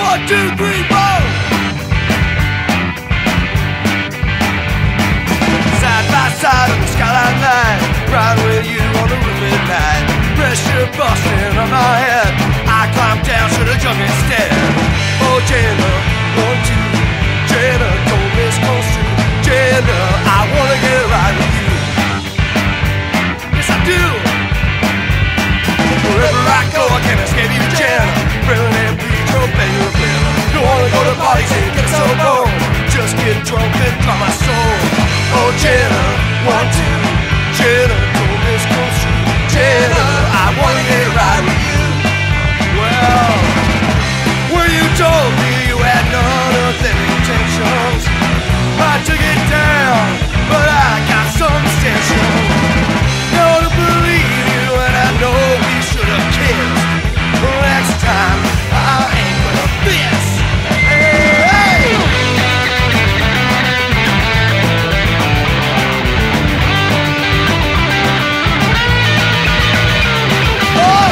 1, 2, 3, 4. Side by side on the skyline line, riding with you on the roof at night. Pressure busting on my head, I climbed down, should've jumped instead. Oh Jenna, 1, 2, Jenna, don't misconstrue. Jenna, I wanna get right with you. Yes I do. Wherever I go, I can't escape you, Jenna. Feeling and bleed, your baby pill. Don't wanna go to parties and get so bored. Just get drunk and draw my soul. Oh Jenna, 1, 2, Jenna, don't misconstrue. Jenna, I wanna get right with you. Well, when you told me you had none of them intentions, I took it down, but I got some extension. Know to believe you, and I know we should've kissed. Next time, I ain't gonna miss. Hey, hey. Oh!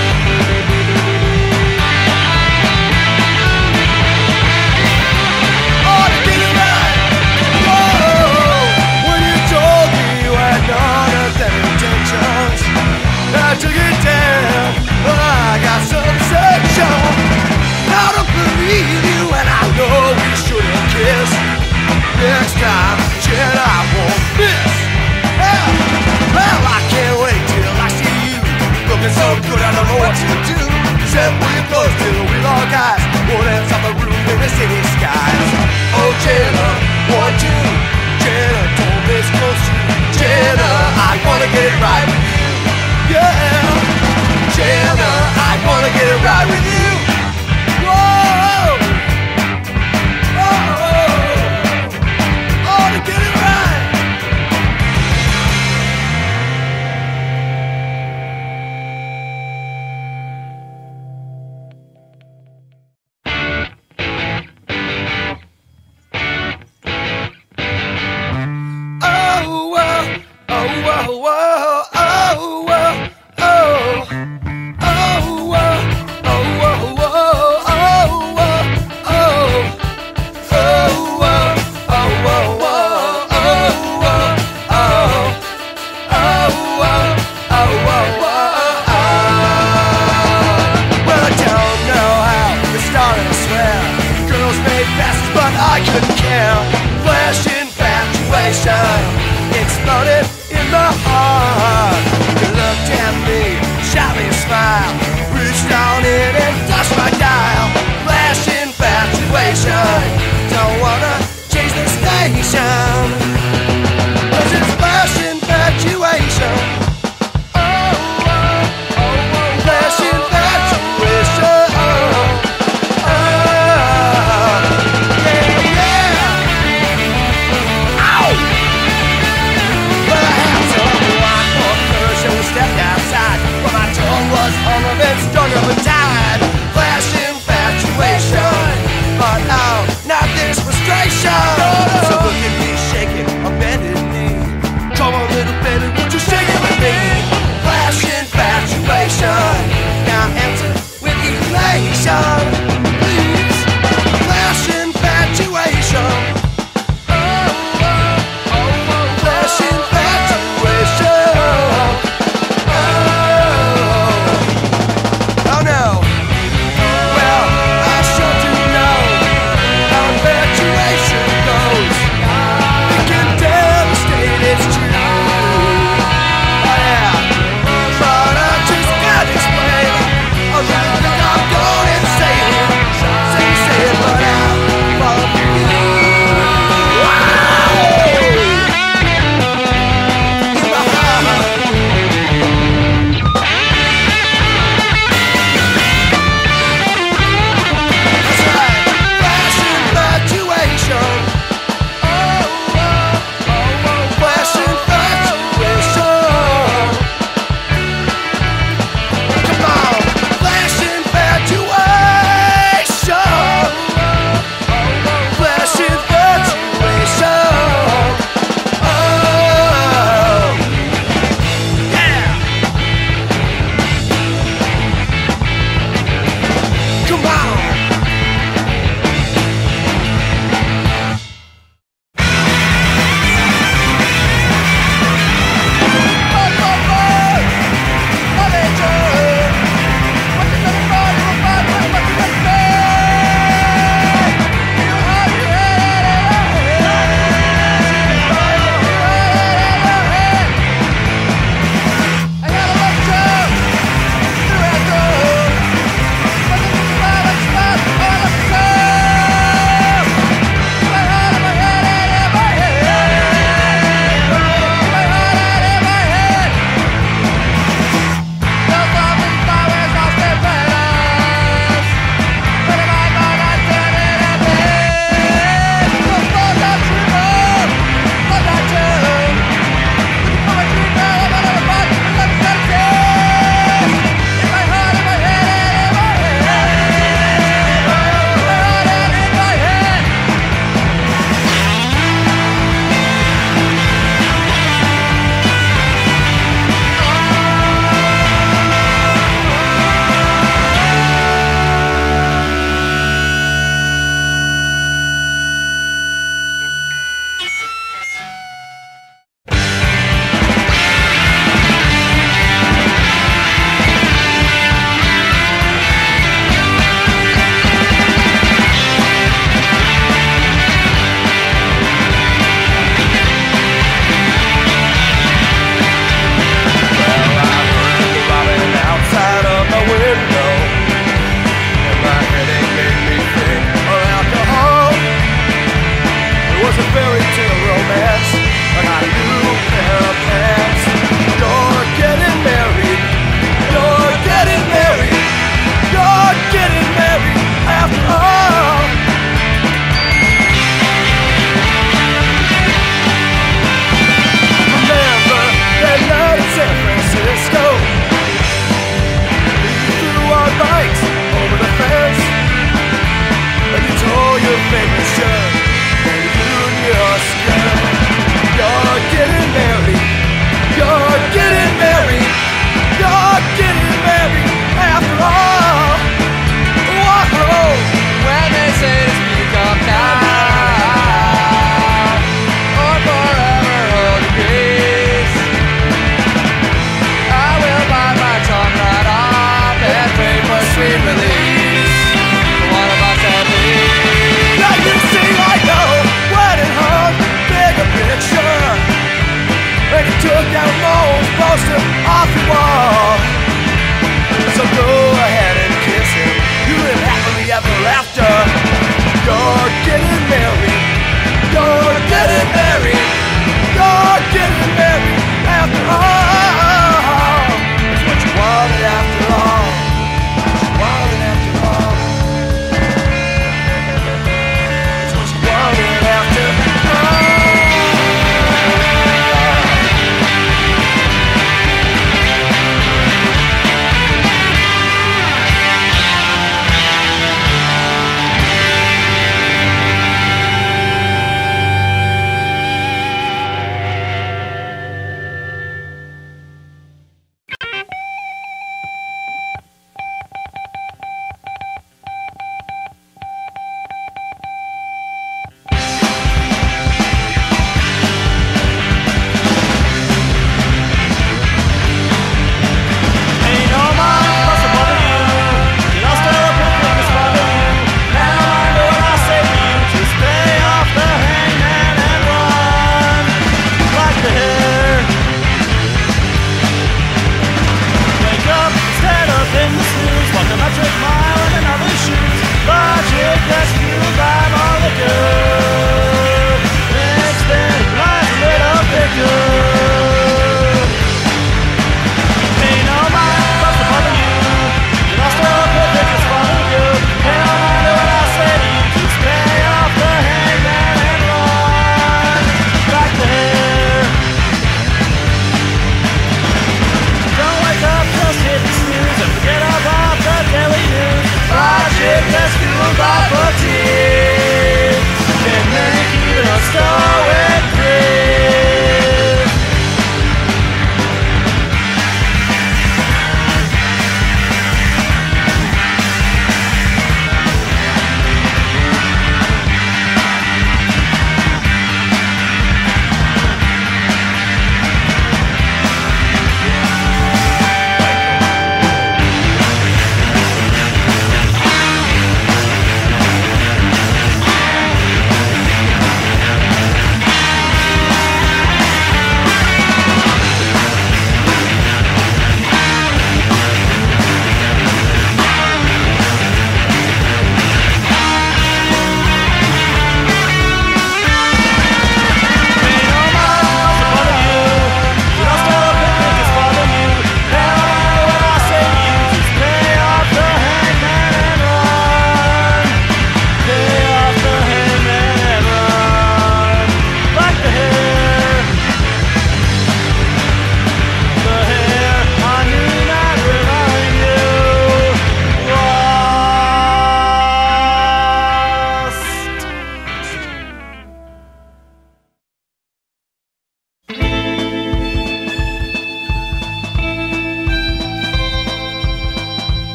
Oh, to get it right. Whoa! When you told me you had none of them intentions, I took it down, but I got some section. Now to believe you, and I know we should've kissed. Next time, Jen, I won't miss. Yeah. Well, I can't wait till I see you, looking so good I don't know what to do. Except we close till we lock eyes. What else on the roof in the city skies? Oh Jenna, 1, 2, Jenna, don't misconstrue. Jenna, I wanna get it right with you. Yeah, Jenna, I wanna get it right with you. Whoa, oh, to get it right. Oh, whoa, oh, whoa, whoa, oh, whoa. I couldn't care. Flash infatuation exploded in my heart. You looked at me, shot me a smile, reached down in and touched my dial. Flash infatuation, don't wanna change the station, 'cause it's flash infatuation. Flash infatuation. Stepped outside, but my tongue was hung up and stung up and tied. Flash infatuation.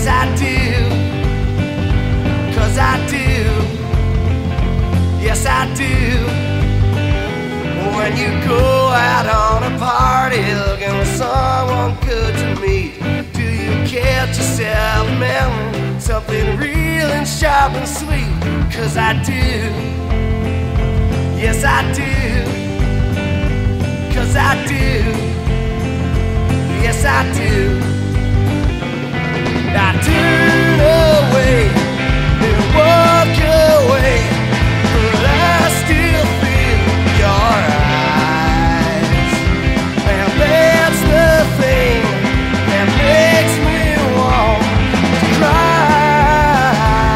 I do, 'cause I do, yes I do. When you go out on a party looking for someone good to meet, do you catch yourself melting something real and sharp and sweet? 'Cause I do, yes I do, 'cause I do, yes I do. I turn away and walk away, but I still feel your eyes. And that's the thing that makes me want to cry.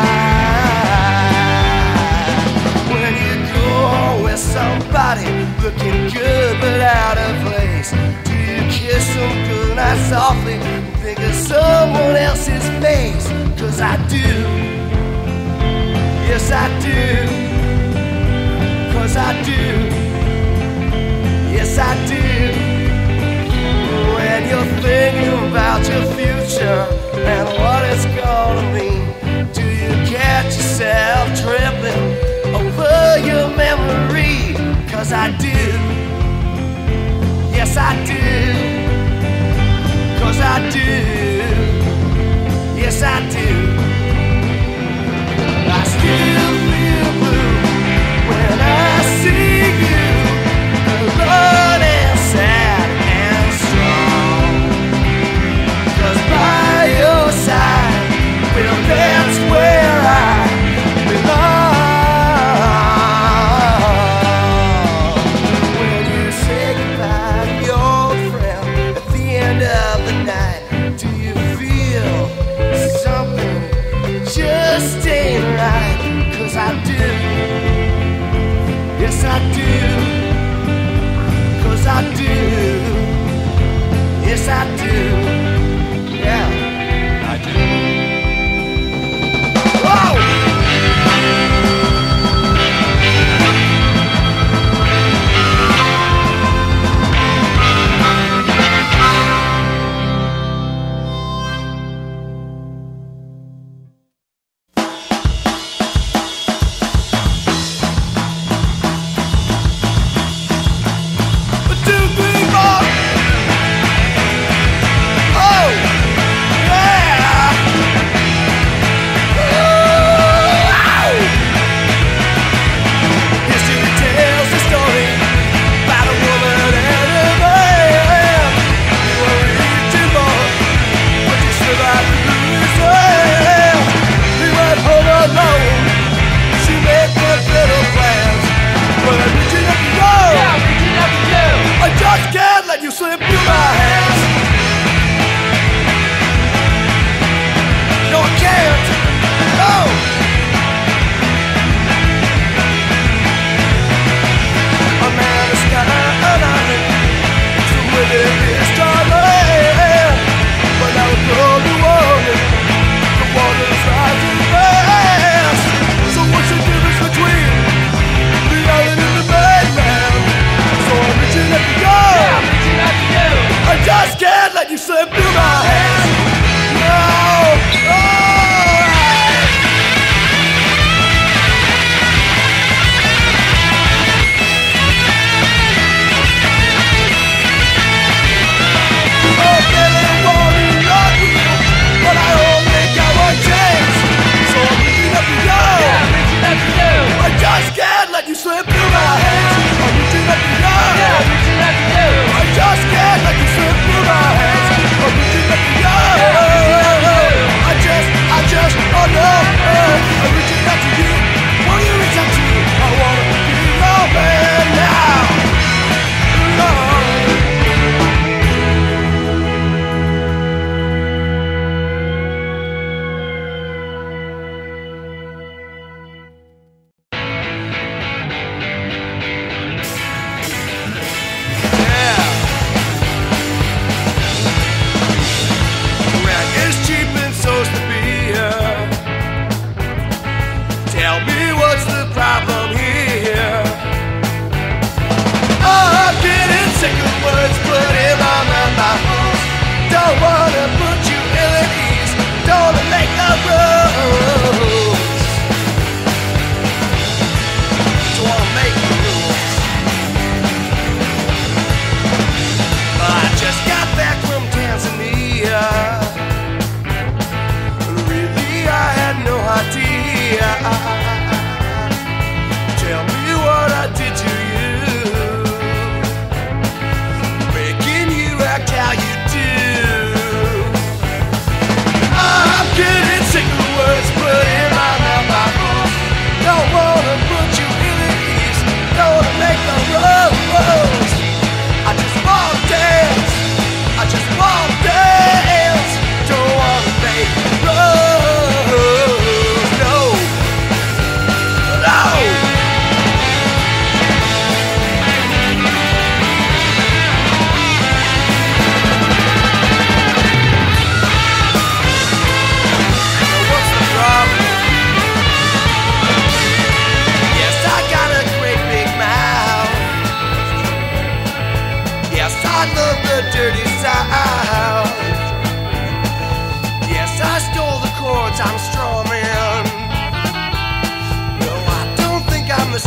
When you go on with somebody looking good but out of place, do you kiss them goodnight softly and think of someone else's face? 'Cause I do, yes I do, 'cause I do, yes I do. When you're thinking about your future and what it's gonna mean, do you catch yourself tripping over your memory? 'Cause I do, yes I do, 'cause I do, yes I do. I still feel blue when I see you, alone and sad and strong. 'Cause by your side, well that's where I belong. When you say goodbye to your old friend at the end of the night, do you feel something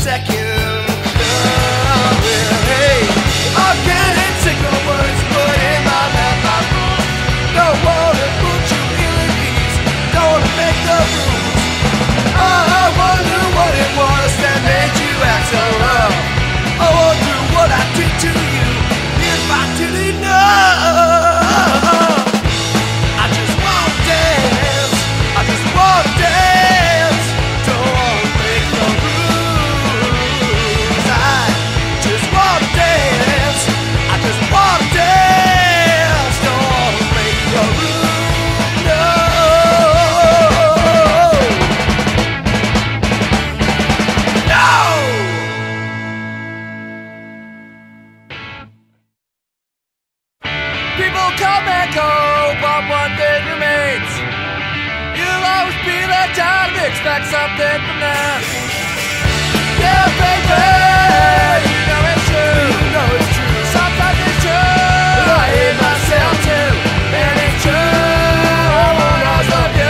second. Hey, I can't take no words, but in my mouth I rules. Don't wanna put you in these, don't wanna make the rules. I wonder what it was that made you act so rough. I wonder what I did to you if I didn't know. I just wanna dance, I just wanna dance. Don't wanna make no rules. I just wanna dance, I just wanna dance. Don't wanna make no rules, no. People come and go, but one thing remains. You'll always be there time to expect something from them. Yeah, baby, you know it's true. You know it's true. Sometimes it's true. I hate myself too, and it's true. I won't always love you.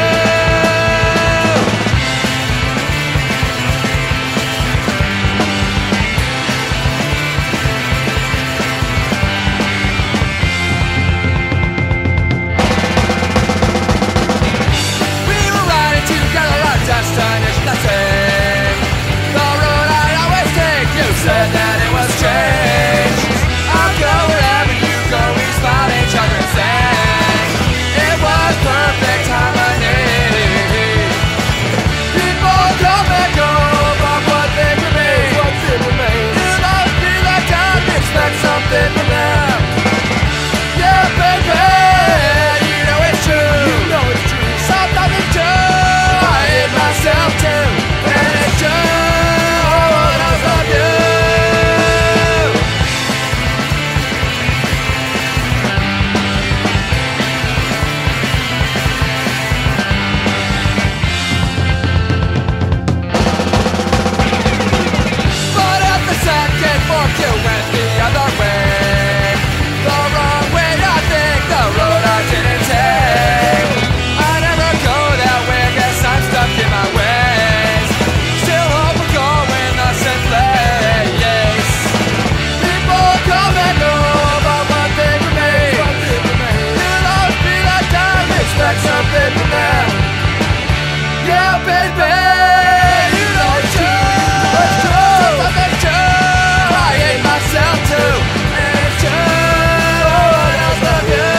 Destination, that's it. The road I always take. You said that it was strange. I'll go wherever you go. We smile at each other and sing. It was perfect harmony. People come and go, but what they remain. You'll always be that time to expect something from them. Yeah, baby, you know it's true. You know it's true. Sometimes it's true. Myself too, and it's true. I wanna love you. But at the second fork, you went the other way. The wrong way, I think. The road I didn't take. I never go that way. I guess I'm stuck in my ways. Still hope we're going the same place. People come and go, but one thing remains. You'll always be that time, expect something from them. Yeah, baby, you know it's true. It's true. Sometimes it's true. I hate myself too, and it's true. Oh, I love you.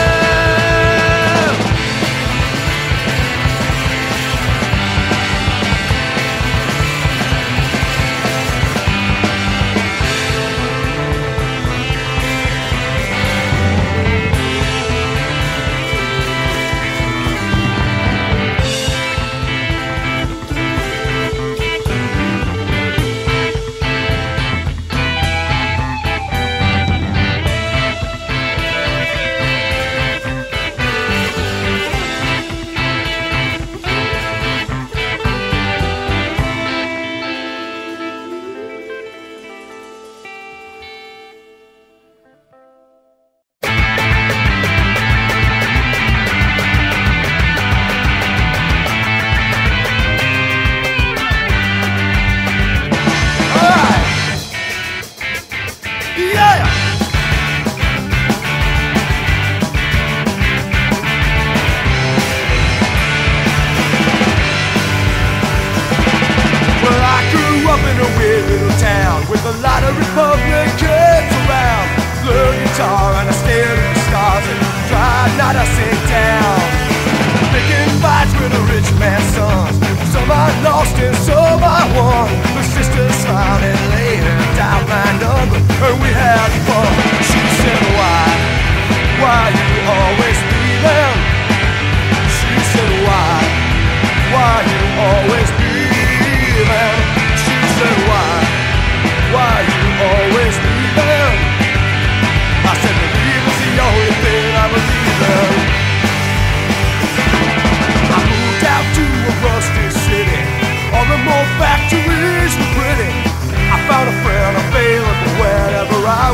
Republicans around, learn guitar and I stared at the stars and tried not to sit down. Picking fights with a rich man's sons, some I lost and some I won. The sisters smiled and later dialed my number and we had fun. She said, why you always leaving? She said, why you always leaving? She said, why you always leaving? I said believe is the only thing I believe in. I moved out to a rusty city. All the more factories were pretty. I found a friend available wherever I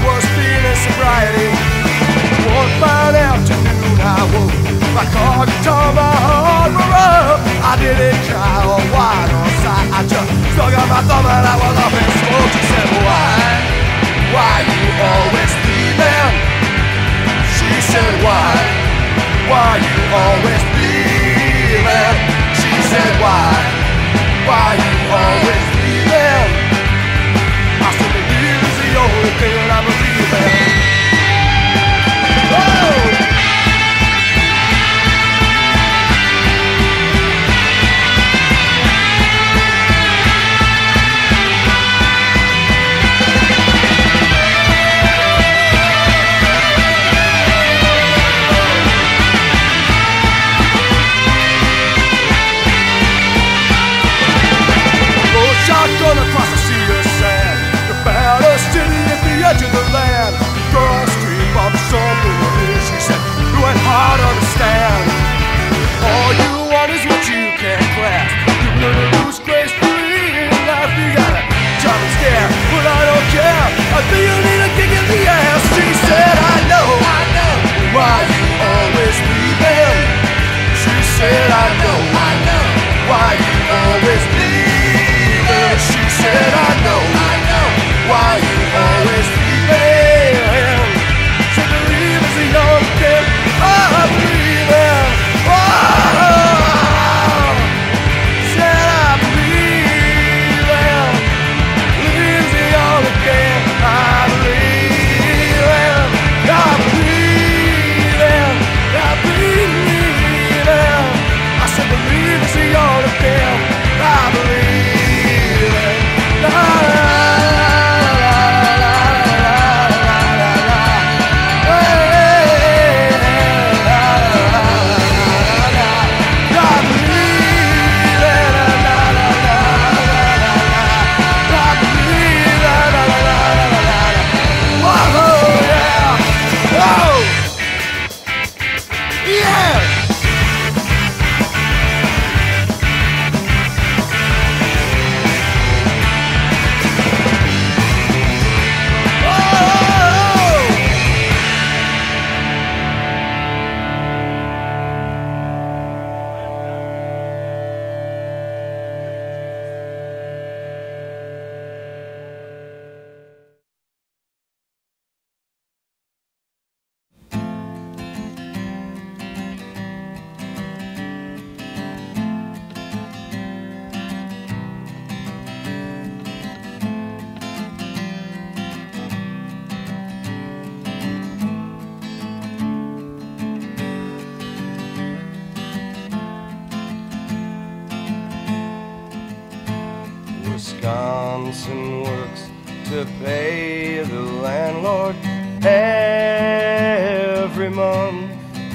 Wisconsin works to pay the landlord every month.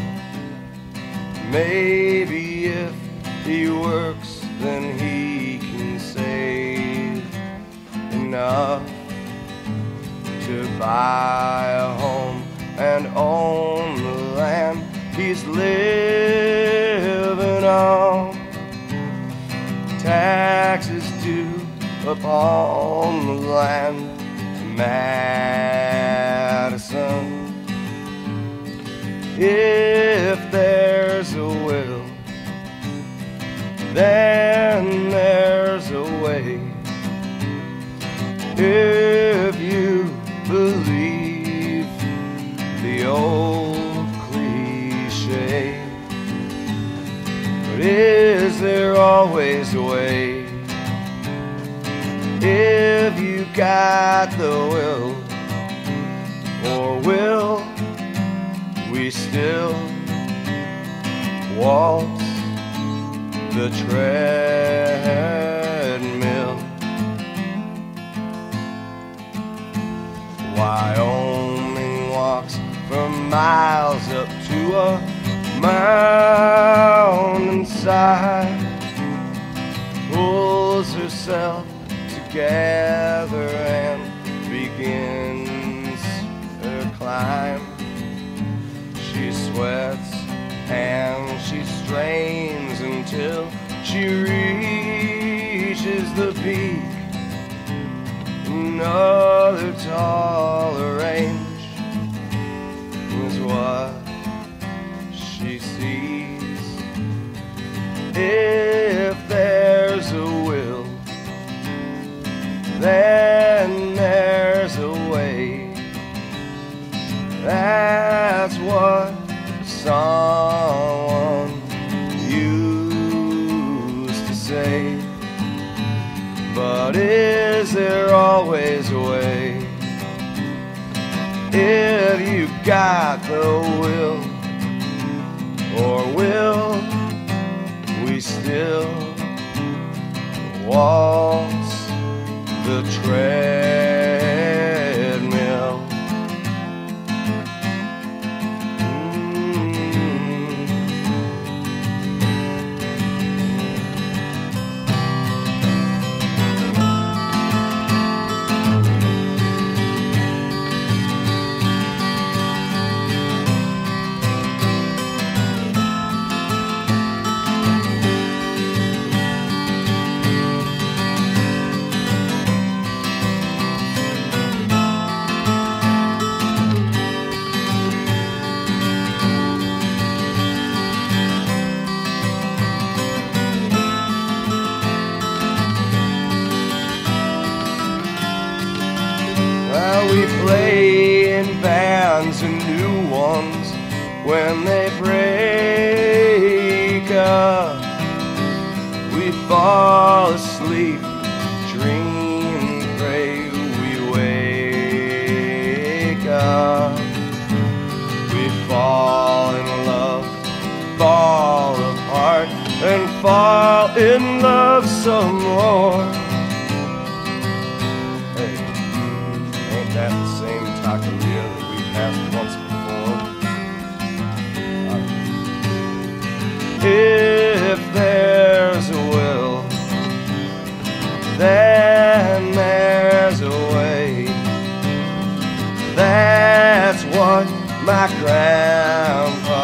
Maybe if he works, then he can save enough to buy a home and own the land he's living on. Taxes due upon the land, Madison. If there's a will, then there's a way. If you believe the old cliche, but is there always a way? If you got the will, or will we still waltz the treadmill? Wyoming walks for miles up to a mountainside, pulls herself together and begins her climb. She sweats and she strains until she reaches the peak. Another taller range is what she sees. If there's a will, then there's a way. That's what someone used to say. But is there always a way? If you got the will, or will we still waltz the treadmill? We play in bands and new ones when they break up. We fall asleep, dream, pray, we wake up. We fall in love, fall apart, and fall in love some more. That the same taqueria that we passed once before? If there's a will, then there's a way. That's what my grandpa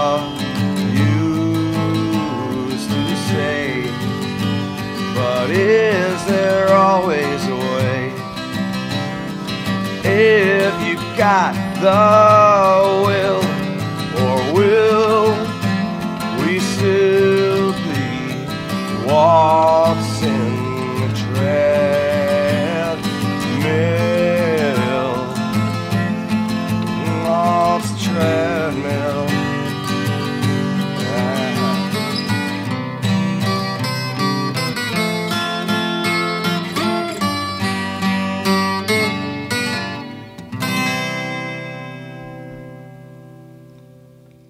used to say. But is there always a way? If you got the will, or will we still be waltzing the treadmill? Waltz the treadmill.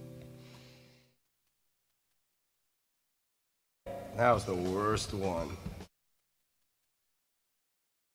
That was the worst one.